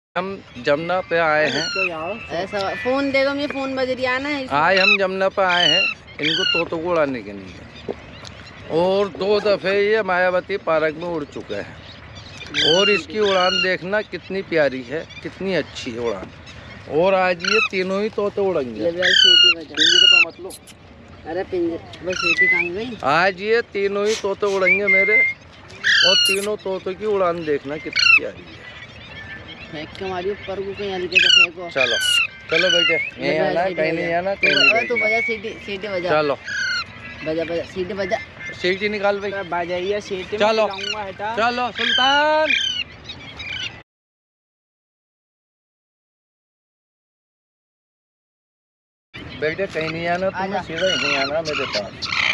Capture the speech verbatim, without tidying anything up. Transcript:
हम जमुना पे आए हैं। ऐसा फोन दे दो, मुझे फोन बज रही है ना। आज हम जमुना पे आए हैं इनको तोतों को उड़ाने के लिए, और दो दफ़े ये मायावती पार्क में उड़ चुके हैं। और इसकी उड़ान देखना कितनी प्यारी है, कितनी अच्छी है उड़ान। और आज ये तीनों ही तोते उड़ेंगे। अरे पिंजरे सीटी कहाँ गई? आज ये तीनों ही तोते उड़ेंगे मेरे, और तीनों तोतों की उड़ान देखना कितनी प्यारी है। फेंक के मारी ऊपर को, कहीं हल्के से फेंको। चलो चलो बेटे, यहीं आना, कहीं नहीं आना, कहीं नहीं। तू बजा सीटी, सीटी बजा। चलो बजा बजा सीटी बजा। सीटी निकाल भाई, बजाइए सीटी। चलो चलो सुल्तान। बेटे कहीं नहीं आना, तुम्हें सीधा यहीं आना मेरे पास।